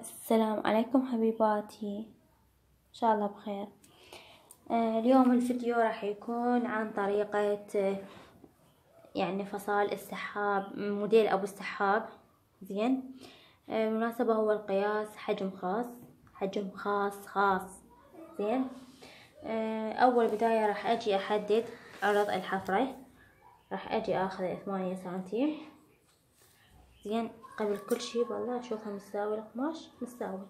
السلام عليكم حبيباتي، ان شاء الله بخير. اليوم الفيديو راح يكون عن طريقة يعني فصال السحاب، موديل ابو السحاب. زين. المناسبة هو القياس حجم خاص. زين. اول بداية راح اجي احدد عرض الحفرة، راح اجي اخذ 8 سنتيم. زين. قبل كل شي والله اشوفها مساوي القماش، مساوي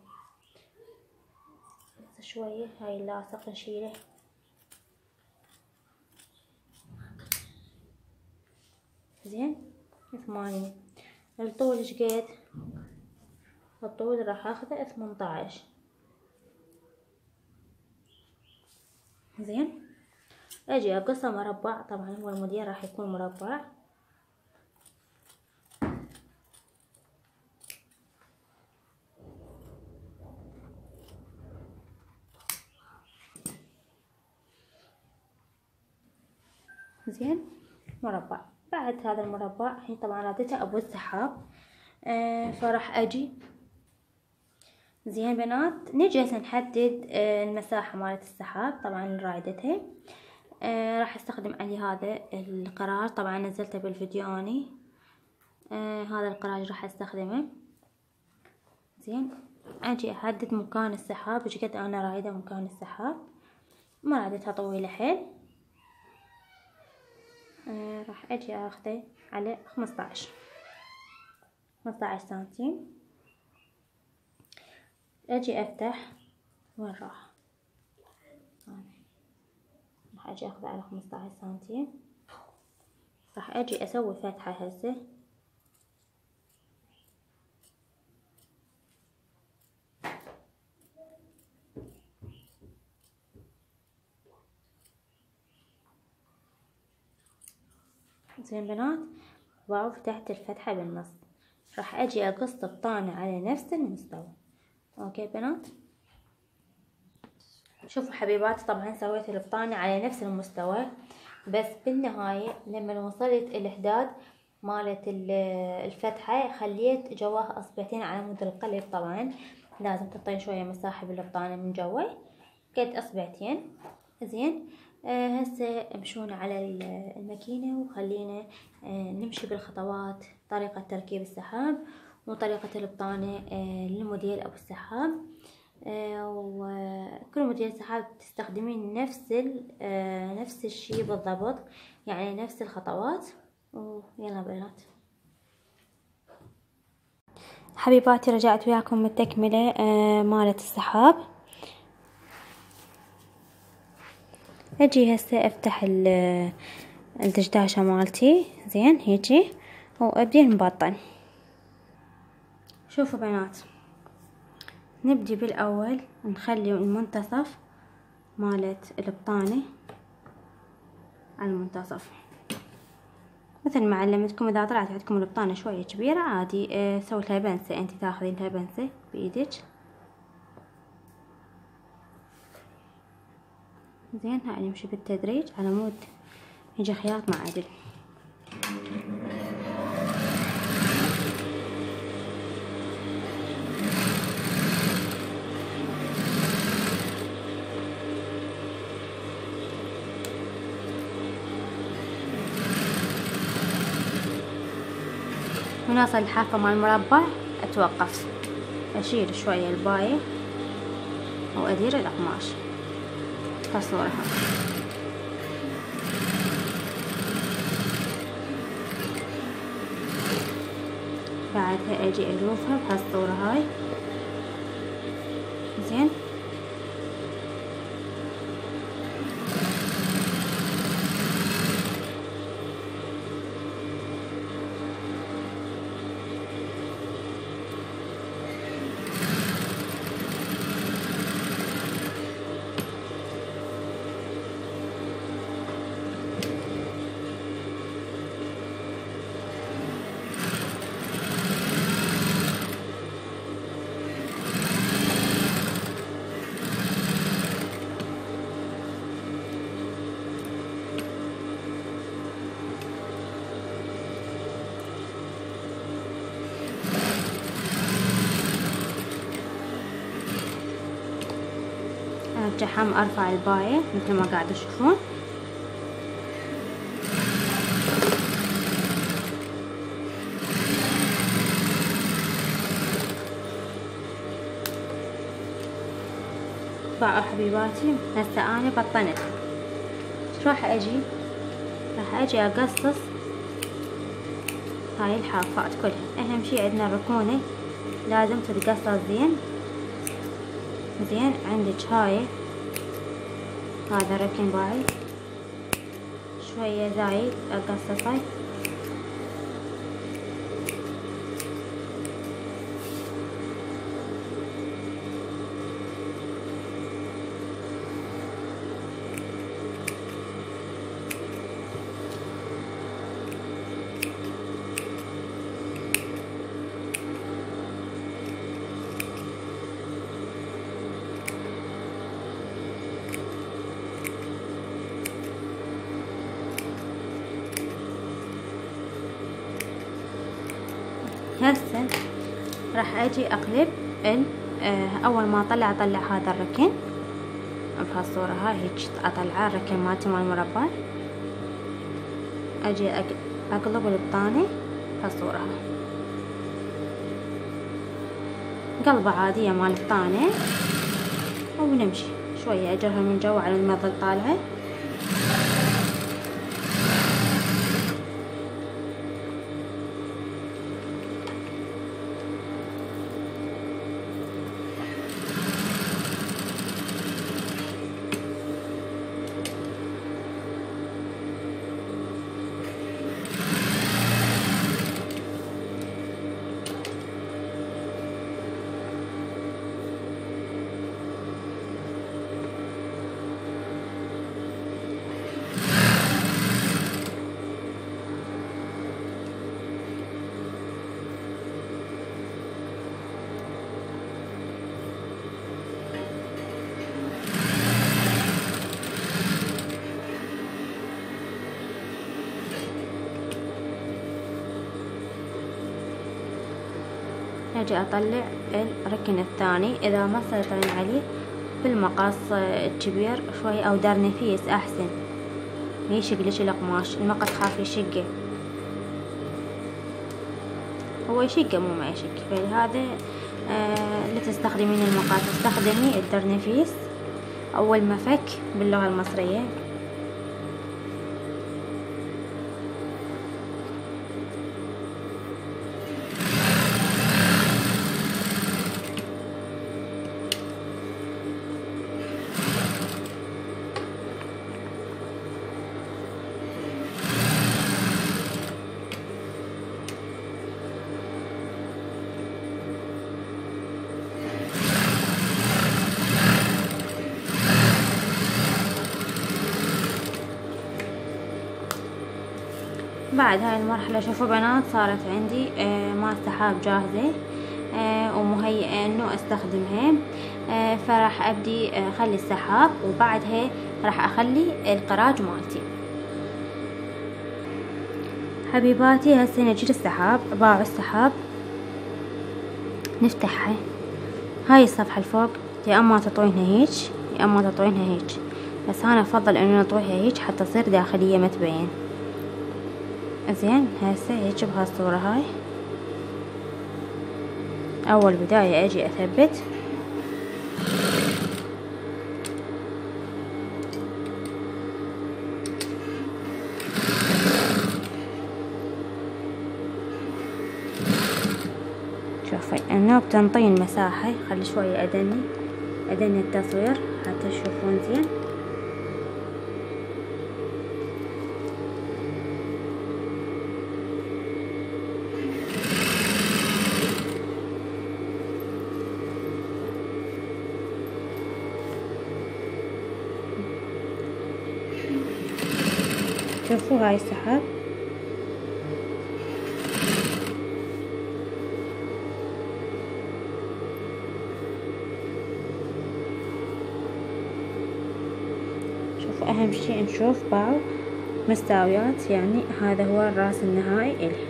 بس شوية. هاي اللاصق نشيله. زين. 8. الطول ايش قد؟ الطول راح اخذه 18. زين. اجي اقصه مربع، طبعا هو الموديل راح يكون مربع. زين. مربع. بعد هذا المربع الحين طبعا رادته ابو السحاب. فراح اجي. زين بنات، نجي هسه نحدد المساحة مالت السحاب، طبعا رايدتها. راح استخدم علي هذا القرار، طبعا نزلته بالفيديو اني. هذا القرار راح استخدمه. زين. اجي احدد مكان السحاب، ايش قد انا رايدة مكان السحاب. ما رادتها طويلة حيل. راح اجي اخذه على 15 سنتيم. اجي افتح. وين راح؟ راح اجي اخذه على 15 سنتيم. راح اجي اسوي فتحة هسه. زين بنات، واو فتحت الفتحة بالنص. راح اجي اقص البطانة على نفس المستوى. اوكي بنات، شوفوا حبيبات، طبعا سويت البطانة على نفس المستوى، بس بالنهاية لما وصلت الحداد مالت الفتحة خليت جواها اصبعتين على مود القلب. طبعا لازم تعطين شوية مساحة بالبطانة من جوا، قد اصبعتين. زين. هسه امشون على الماكينة وخلينا نمشي بالخطوات، طريقة تركيب السحاب وطريقة البطانة للموديل ابو السحاب. وكل موديل سحاب تستخدمين نفس الشي بالضبط، يعني نفس الخطوات. ويلا بنات حبيباتي، رجعت وياكم من التكملة مالت السحاب. اجي هسه افتح الدشداشة مالتي. زين هيجي وابدي نبطن. شوفوا بنات، نبدي بالاول نخلي المنتصف مالت البطانة على المنتصف، مثل ما علمتكم. اذا طلعت عندكم البطانة شوية كبيرة عادي سوي لها بنسة، انت تاخذين لها بنسة بايدك. زين. هاي نمشي بالتدريج على مود يجي خياط مع عدل. من وصل الحافة مع المربع اتوقف، اشيل شوية الباية وادير القماش كصورها. بعدها اجي الوفها بهالصورة هاي. زين. ارجع هم ارفع الباية مثل ما قاعد تشوفون. باعوا حبيباتي. هسه انا بطنت. ايش راح اجي اقصص هاي الحافات كلها. اهم شي عندنا الركونة لازم تتقصص زين. عندك هاي، هذا ركن باعي شوية زايد اقصصه. هسه راح اجي اقلب اول ما اطلع هذا الركن بهالصورة هاي. هيك اطلع الركن مالتي مال المربى، اجي اقلب البطانة بهالصورة هاي، قلبة عادية مال البطانة، ونمشي شوية اجرها من جوا على ما تظل طالعة. اجي اطلع الركن الثاني. اذا ما سيطرين عليه بالمقص الكبير شوي او دار نفيس احسن، يشق القماش. المقص خاف يشقه، هو يشقه مو ما يشق. فلهذا لا تستخدمين المقص، استخدمي الدرنفيس او المفك باللغة المصرية. بعد هاي المرحلة شوفوا بنات صارت عندي ماء سحاب جاهزة ومهيئة انه استخدمها. فراح ابدي اخلي السحاب، وبعدها راح اخلي القراج مالتي. حبيباتي هسه نجي السحاب. باعوا السحاب نفتحها. هاي الصفحة الفوق يا اما تطوينها هيك يا اما تطوينها هيك، بس انا افضل انه نطويها هيك حتى تصير داخلية ما تبين. زين هسه هيك بهالصورة هاي. اول بداية اجي اثبت، شوفي انه بتنطين مساحة. خلي شوية ادني التصوير حتى تشوفون زين. شوفوا هاي السحاب شوفوا. اهم شي نشوف باعوا مستويات، يعني هذا هو الراس النهائي إلي.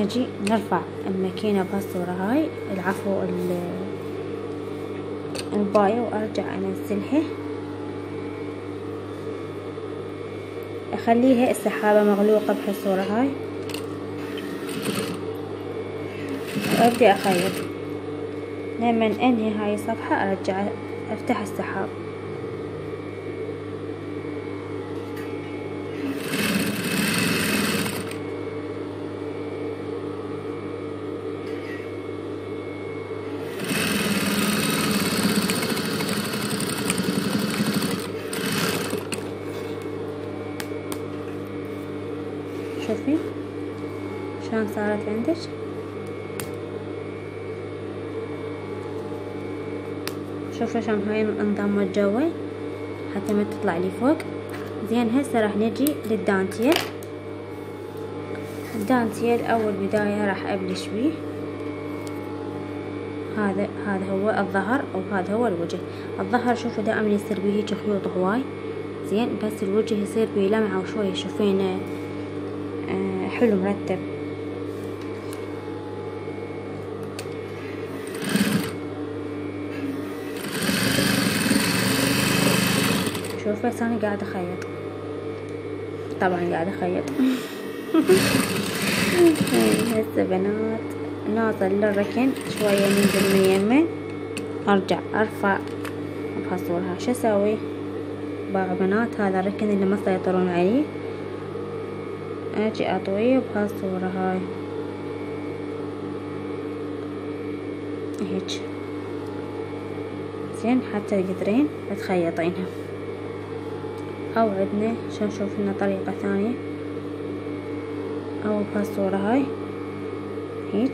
نجي نرفع الماكينة بهالصورة هاي، العفو الباية، وارجع انزلها، اخليها السحابة مغلوقة بهالصورة هاي، وابدي اخيط لما انهي هاي الصفحة ارجع افتح السحاب. شوفي شلون صارت عندك، شوفوا شلون هاي انضمت جوا حتى ما تطلع لي فوق. زين هسه راح نجي للدانتيل. الدانتيل اول بداية راح ابلش بيه، هذا هو الظهر او هذا هو الوجه. الظهر شوفوا دائما يصير بيه هيك خيوط هواي، زين بس الوجه يصير بيه لمعة وشوية شوفين حلو مرتب. شوف بس انا قاعدة اخيط، طبعا قاعدة اخيط. هسه بنات ناصل للركن شوية ننزل من يمه، ارجع ارفع بهالصورة. شو اسوي باع بنات؟ هذا الركن اللي ما تسيطرون عليه، اجي اطويه بهالصورة هاي هيك، زين حتى القدرين تخيطينها. او عندنا شو نشوف لنا طريقة ثانية، او بهالصورة هاي هيك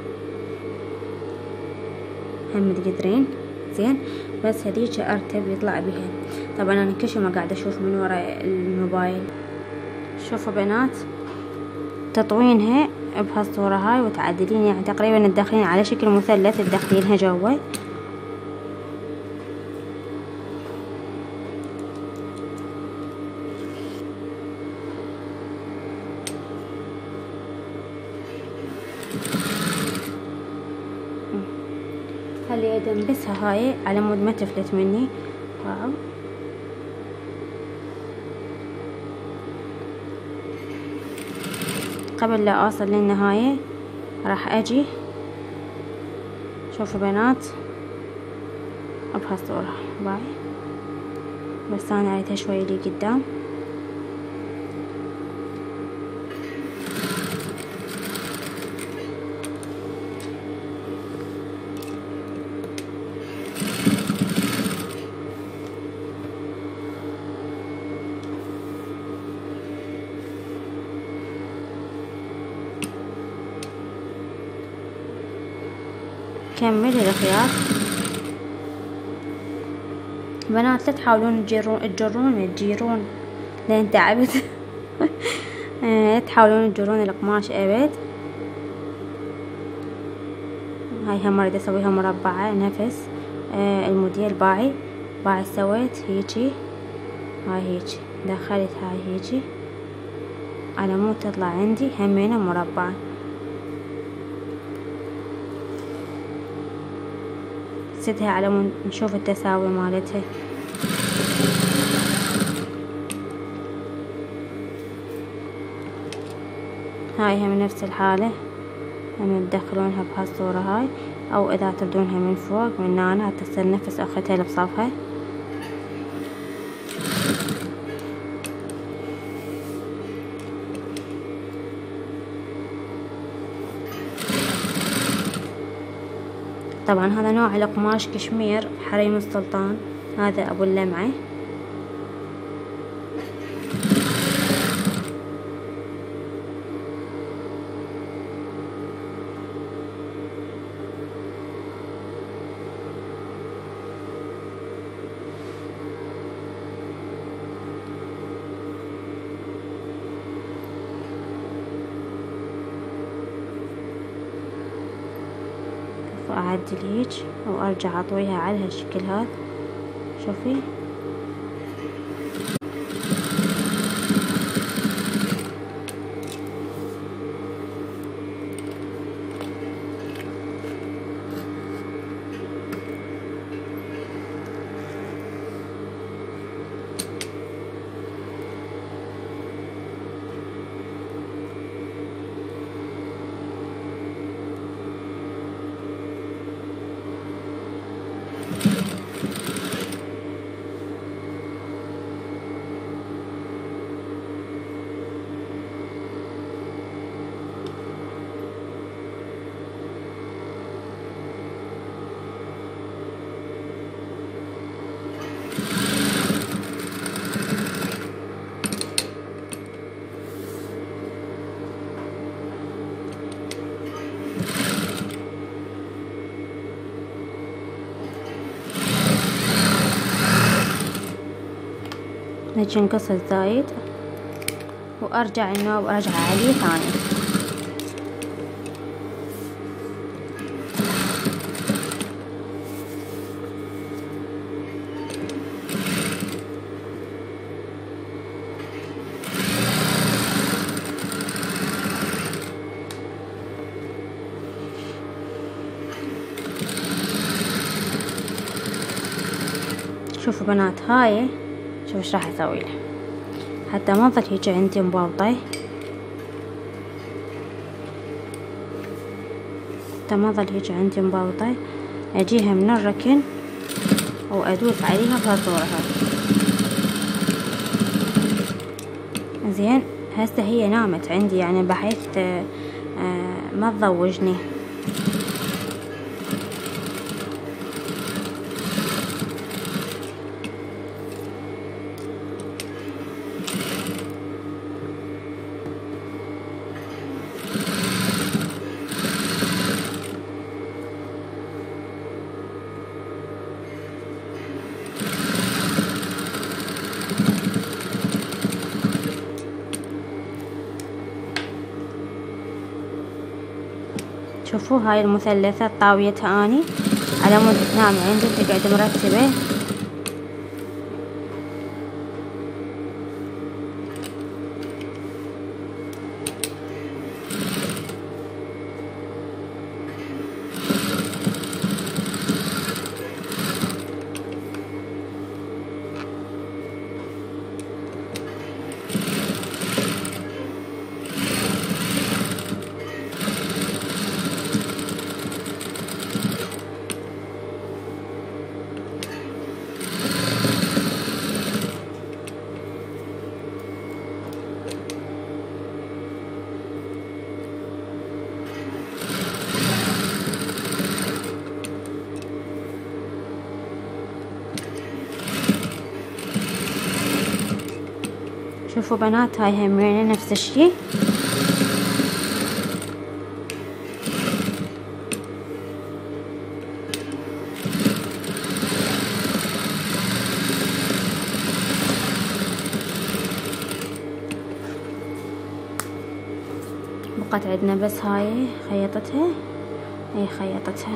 هم القدرين، زين بس هذيك ارتب يطلع بها. طبعا انا كل شي ما قاعدة اشوف من وراء الموبايل. شوفوا بنات تطوينها بهالصورة هاي وتعدلين، يعني تقريبا تدخلين على شكل مثلث تدخلينها جوا. خلي ادنبسها هاي على مود ما تفلت مني. واو قبل لا اوصل للنهاية راح اجي، شوفوا بنات بهالصورة باي، بس انا عيدها شوي لي قدام. كمل الخياط بنات، لا تحاولون تجرون لين تعبت. تحاولون تجرون القماش ابد. هاي هم اريد اسويها مربعة نفس الموديل باعي سويت هيجي، هاي هيجي دخلت هاي هيجي على مود تطلع عندي همينة مربعة. سدها على مود نشوف التساوي مالتها. هاي هم نفس الحالة، هم تدخلونها بهالصورة هاي، او اذا تردونها من فوق من هنا تصير نفس اختها اللي بصفها. طبعا هذا نوع القماش كشمير حريم السلطان، هذا ابو اللمعة. واعدل هيج وارجع اطويها على هالشكل هذا. شوفي نجي نقص الزايد وارجع النوب ارجع عليه ثاني. شوفوا بنات هاي، شوفوا ايش راح اسوي له حتى ما تظل هيجي عندي مبوطة، حتى ما ظل هيجي عندي مبوطة. اجيها من الركن وادوس عليها بهالصورة. زين هسه هي نامت عندي يعني بحيث ما تضوجني. شوفوا هاي المثلثات طاويتها اني على مود تنام عندي تقعد مرتبة. شوفوا بنات هاي همينة نفس الشي. بقت عندنا بس هاي خيطتها، هي خيطتها.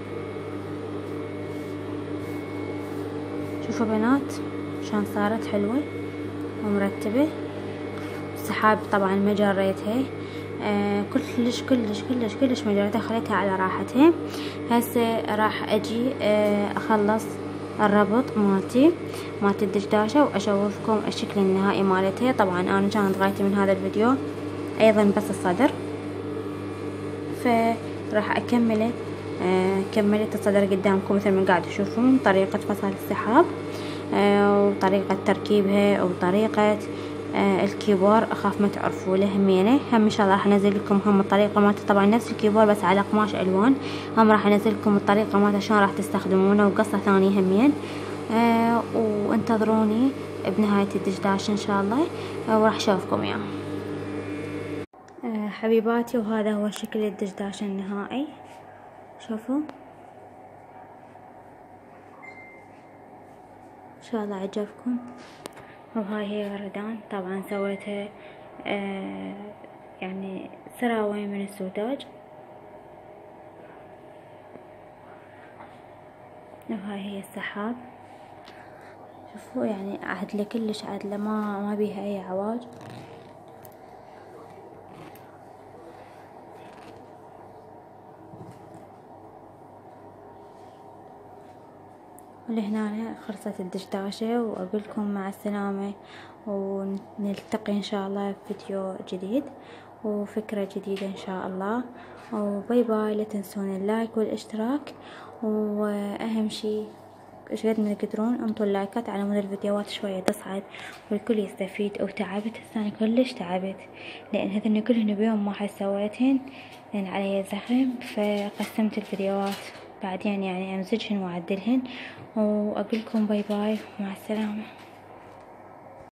شوفوا بنات شلون صارت حلوة ومرتبة. السحاب طبعا ما جريتها، كلش كلش كلش كلش ما جريتها، خليتها على راحتها. هسه راح اجي اخلص الربط مالت الدشداشة واشوفكم الشكل النهائي مالتها. طبعا انا كانت غايتي من هذا الفيديو ايضا بس الصدر، فراح اكمله. كملت الصدر قدامكم مثل ما قاعد تشوفون، طريقة فصل السحاب وطريقة تركيبها وطريقة الكيبور. اخاف ما تعرفوا له همينه. هم ان شاء الله راح انزل لكم هم الطريقه مالته، طبعا نفس الكيبور بس على قماش الوان. هم راح انزل لكم الطريقه مالته شلون راح تستخدمونه وقصه ثانيه همين. وانتظروني بنهايه الدشداش ان شاء الله، وراح اشوفكم اياه. حبيباتي وهذا هو شكل الدشداش النهائي. شوفوا ان شاء الله عجبكم. وهاي هي وردان، طبعا سويتها يعني سراوين من السوداج. وهاي هي السحاب. شوفوا يعني عدلة كلش عدلة، ما بيها اي عواج. ولهنا خلصت الدشداشة، وأقولكم مع السلامة، ونلتقي إن شاء الله في فيديو جديد وفكرة جديدة إن شاء الله. وباي باي. لا تنسون اللايك والاشتراك، وأهم شي ايش قد ما تقدرون انطوا اللايكات على مود الفيديوهات شوية تصعد والكل يستفيد. وتعبت هسه انا كلش تعبت، لان هذن كلهن بيوم واحد سويتهن لان علي زخم، فقسمت الفيديوهات بعدين يعني امزجهن واعدلهن. واقولكم باي باي مع السلامة.